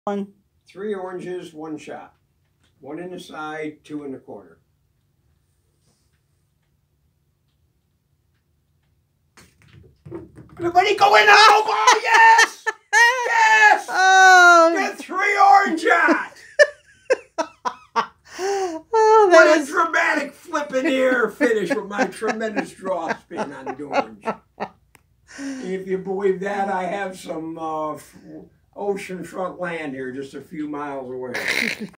One. 3 oranges, 1 shot. 1 in the side, 2 in the corner. Everybody go in the elbow! Yes! Yes! Oh, Get 3 orange shots! oh, that What a was dramatic flip in the air finish with my tremendous draw spin on the orange. If you believe that, I have some oceanfront land here just a few miles away.